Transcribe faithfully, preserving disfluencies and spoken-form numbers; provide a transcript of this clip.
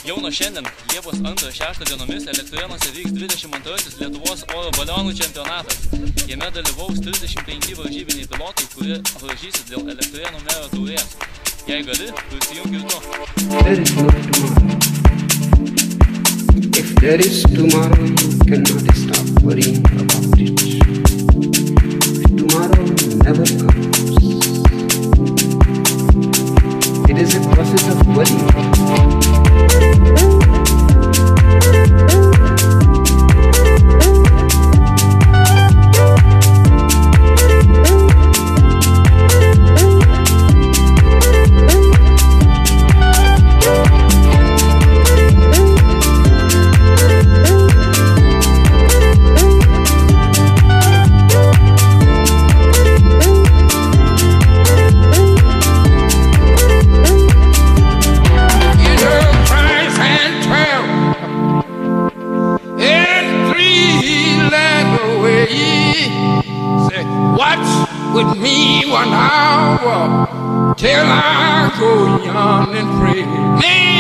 Jau nuo šiandien, Liepos antrą šeštą dienomis Elektrėnuose vyks dvidešimt antrasis Lietuvos oro balionų čempionatas. Jame dalyvaus trisdešimt penki varžybiniai pilotai, kurie varžysis dėl Elektrėnų mero taurės. Jei gali, prisijunk ir tu. There is no tomorrow. If there is tomorrow, you cannot stop worrying about it. If tomorrow never comes, it is a process of worrying. With me one hour till I go young and pray. Man,